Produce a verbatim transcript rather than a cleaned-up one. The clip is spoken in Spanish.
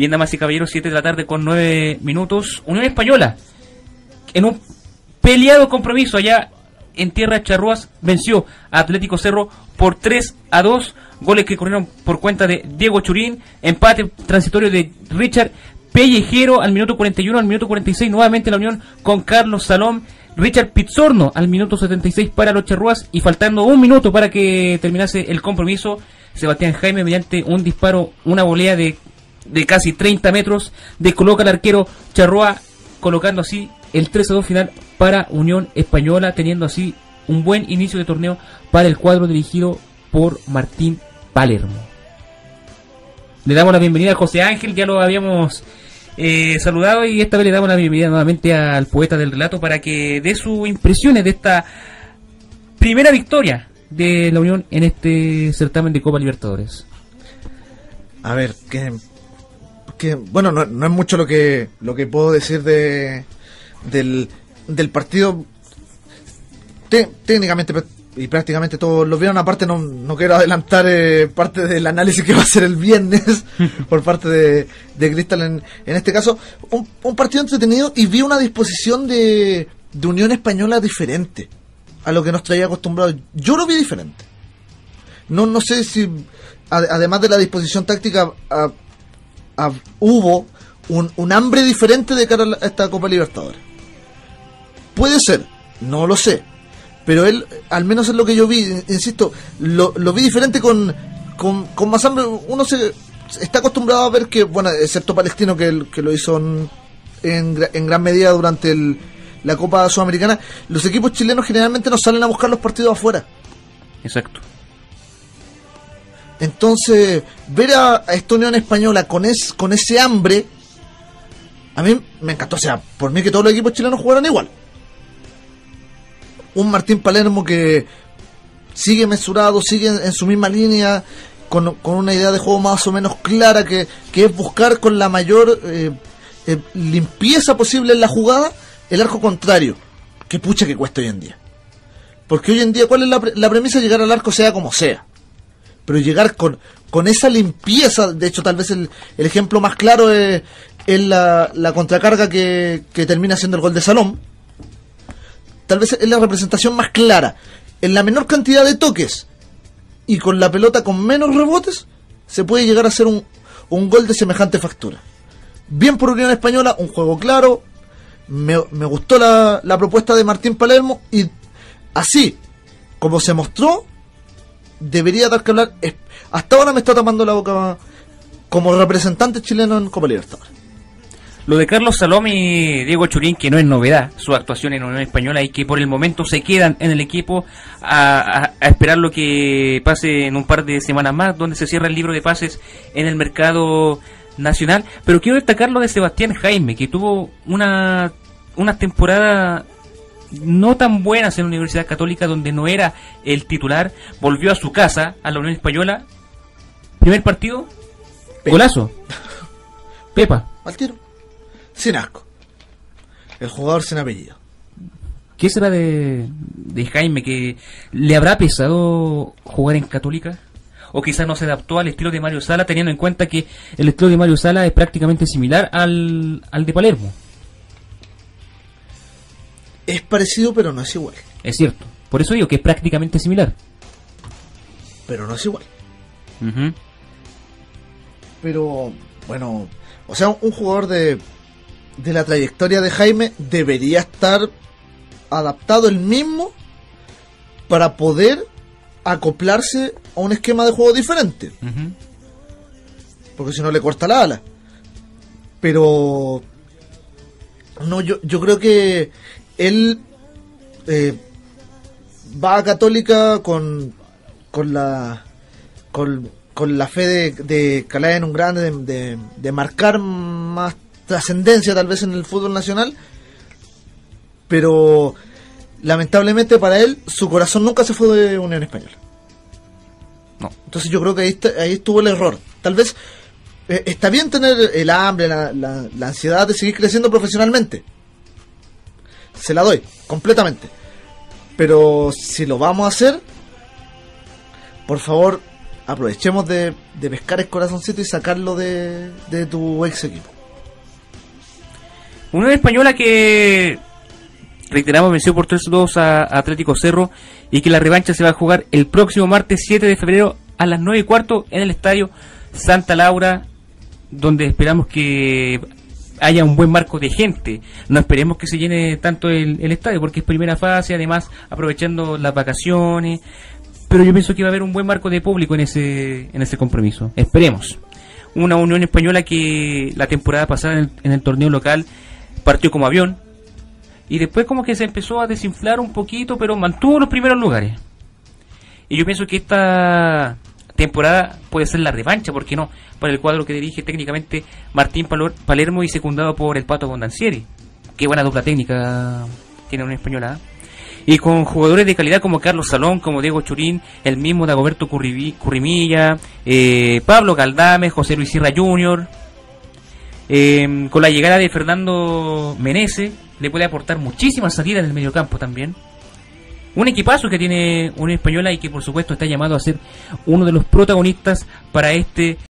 Bien, damas y caballeros, siete de la tarde con nueve minutos. Unión Española, en un peleado compromiso allá en tierra charrúas, venció a Atlético Cerro por tres a dos. Goles que corrieron por cuenta de Diego Churín. Empate transitorio de Richard Pellejero al minuto cuarenta y uno. Al minuto cuarenta y seis nuevamente la Unión con Carlos Salom. Richard Pizzorno al minuto setenta y seis para los charrúas. Y faltando un minuto para que terminase el compromiso, Sebastián Jaime, mediante un disparo, una volea de, de casi treinta metros, descoloca al arquero charrúa, colocando así el tres a dos final para Unión Española, teniendo así un buen inicio de torneo para el cuadro dirigido por Martín Palermo. Le damos la bienvenida a José Ángel, ya lo habíamos eh, saludado, y esta vez le damos la bienvenida nuevamente al poeta del relato para que dé sus impresiones de esta primera victoria de la Unión en este certamen de Copa Libertadores. A ver, que, que bueno, no, no es mucho lo que lo que puedo decir de del, del partido. Te, técnicamente y prácticamente todos lo vieron. Aparte no, no quiero adelantar eh, parte del análisis que va a ser el viernes por parte de, de Cristal en, en este caso. Un, un partido entretenido, y vi una disposición de, de Unión Española diferente a lo que nos traía acostumbrados. Yo lo vi diferente. No, no sé si a, además de la disposición táctica a, a, hubo un, un hambre diferente de cara a esta Copa Libertadores. Puede ser, no lo sé, pero él, al menos es lo que yo vi, insisto, lo, lo vi diferente con, con, con más hambre. Uno se está acostumbrado a ver que, bueno, excepto Palestino, que, que lo hizo en, en, en gran medida durante el, la Copa Sudamericana, los equipos chilenos generalmente no salen a buscar los partidos afuera. Exacto. Entonces, ver a, a esta Unión Española con, es, con ese hambre, a mí me encantó. O sea, por mí que todos los equipos chilenos jugaran igual. Un Martín Palermo que sigue mesurado, sigue en, en su misma línea, con, con una idea de juego más o menos clara, que, que es buscar con la mayor eh, eh, limpieza posible en la jugada el arco contrario. Que pucha que cuesta hoy en día. Porque hoy en día, ¿cuál es la, pre- la premisa? Llegar al arco sea como sea. Pero llegar con, con esa limpieza. De hecho, tal vez el, el ejemplo más claro es, es la, la contracarga que, que termina siendo el gol de Salom. Tal vez es la representación más clara. En la menor cantidad de toques y con la pelota con menos rebotes, se puede llegar a hacer un, un gol de semejante factura. Bien por Unión Española, un juego claro. Me, me gustó la, la propuesta de Martín Palermo, y así como se mostró, debería dar que hablar. Hasta ahora me está tapando la boca como representante chileno en Copa Libertadores. Lo de Carlos Salom y Diego Churín, que no es novedad, su actuación en Unión Española, y que por el momento se quedan en el equipo a, a, a esperar lo que pase en un par de semanas más, donde se cierra el libro de pases en el mercado nacional. Pero quiero destacar lo de Sebastián Jaime, que tuvo una, una temporada no tan buenas en la Universidad Católica, donde no era el titular. Volvió a su casa, a la Unión Española. Primer partido, Pepa. Golazo. Pepa. Al tiro. Sin asco. El jugador sin apellido. ¿Qué será de, de Jaime? ¿Que le habrá pesado jugar en Católica? ¿O quizás no se adaptó al estilo de Mario Sala, teniendo en cuenta que el estilo de Mario Sala es prácticamente similar al, al de Palermo? Es parecido, pero no es igual. Es cierto. Por eso digo que es prácticamente similar. Pero no es igual. Uh-huh. Pero, bueno, o sea, un jugador de, de la trayectoria de Jaime debería estar adaptado él mismo para poder acoplarse a un esquema de juego diferente. Uh-huh. Porque si no le corta la ala. Pero no, yo, yo creo que él eh, va a Católica con con la con, con la fe de, de calar en un grande, de, de, de marcar más trascendencia tal vez en el fútbol nacional, pero lamentablemente para él su corazón nunca se fue de Unión Española. No. Entonces yo creo que ahí, está, ahí estuvo el error. Tal vez eh, está bien tener el hambre, la, la, la ansiedad de seguir creciendo profesionalmente. Se la doy, completamente. Pero si lo vamos a hacer, por favor, aprovechemos de, de pescar el corazoncito y sacarlo de, de tu ex equipo. Unión Española que, reiteramos, venció por tres a dos a Atlético Cerro, y que la revancha se va a jugar el próximo martes siete de febrero a las nueve y cuarto en el estadio Santa Laura, donde esperamos que haya un buen marco de gente. No esperemos que se llene tanto el, el estadio, porque es primera fase, además aprovechando las vacaciones, pero yo pienso que va a haber un buen marco de público en ese en ese compromiso. Esperemos. Una Unión Española que la temporada pasada en el, en el torneo local partió como avión, y después como que se empezó a desinflar un poquito, pero mantuvo los primeros lugares. Y yo pienso que esta temporada puede ser la revancha, ¿por qué no?, para el cuadro que dirige técnicamente Martín Palermo y secundado por el Pato Bondancieri. Qué buena dupla técnica tiene una Española, ¿eh? Y con jugadores de calidad como Carlos Salón, como Diego Churín, el mismo Dagoberto Currivi, Currimilla, eh, Pablo Galdame, José Luis Sierra junior Eh, con la llegada de Fernando Menezes le puede aportar muchísimas salidas en el mediocampo también. Un equipazo que tiene una Española y que por supuesto está llamado a ser uno de los protagonistas para este